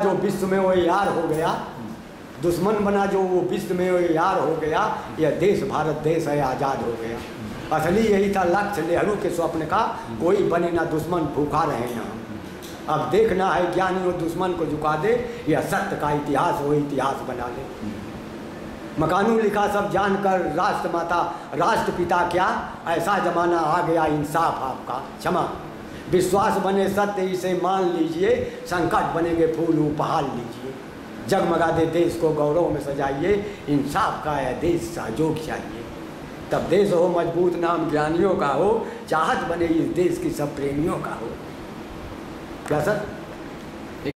जो विश्व में वो यार हो गया, दुश्मन बना जो वो विश्व में वो यार हो गया। यह देश भारत देश है, आज़ाद हो गया। असली यही था लक्ष्य नेहरू के स्वप्न का, कोई बने ना दुश्मन, भूखा रहे ना। अब देखना है ज्ञानी वो दुश्मन को झुका दे, यह सत्य का इतिहास वो इतिहास बना ले। मकानू लिखा सब जानकर राष्ट्रमाता राष्ट्रपिता क्या, ऐसा जमाना आ गया इंसाफ आपका क्षमा। विश्वास बने सत्य इसे मान लीजिए, संकट बनेंगे फूल उपहार लीजिए। जगमगा दे देश को गौरव में सजाइए, इंसाफ का है देश सहयोग चाहिए। तब देश हो मजबूत, नाम ज्ञानियों का हो, चाहत बने इस देश की सब प्रेमियों का हो। क्या सर?